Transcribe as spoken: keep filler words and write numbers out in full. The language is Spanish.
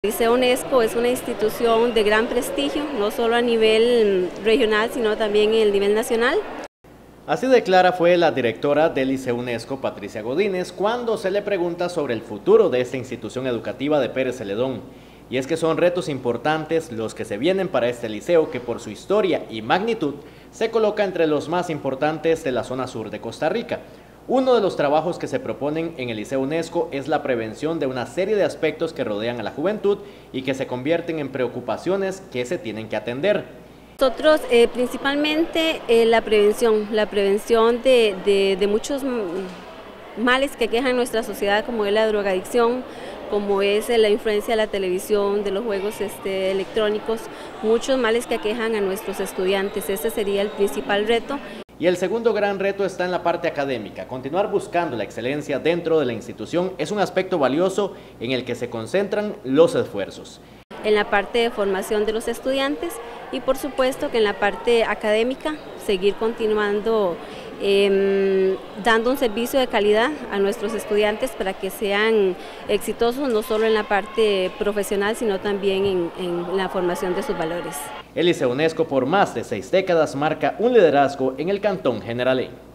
El Liceo UNESCO es una institución de gran prestigio, no solo a nivel regional, sino también en el nivel nacional. Así de clara fue la directora del Liceo UNESCO, Patricia Godínez, cuando se le pregunta sobre el futuro de esta institución educativa de Pérez Celedón. Y es que son retos importantes los que se vienen para este liceo que por su historia y magnitud se coloca entre los más importantes de la zona sur de Costa Rica. Uno de los trabajos que se proponen en el Liceo UNESCO es la prevención de una serie de aspectos que rodean a la juventud y que se convierten en preocupaciones que se tienen que atender. Nosotros eh, principalmente eh, la prevención, la prevención de, de, de muchos males que aquejan nuestra sociedad, como es la drogadicción, como es la influencia de la televisión, de los juegos este, electrónicos, muchos males que aquejan a nuestros estudiantes. Ese sería el principal reto. Y el segundo gran reto está en la parte académica. Continuar buscando la excelencia dentro de la institución es un aspecto valioso en el que se concentran los esfuerzos. En la parte de formación de los estudiantes y por supuesto que en la parte académica seguir continuando eh, dando un servicio de calidad a nuestros estudiantes para que sean exitosos no solo en la parte profesional sino también en, en la formación de sus valores. El Liceo UNESCO por más de seis décadas marca un liderazgo en el Cantón Generalén.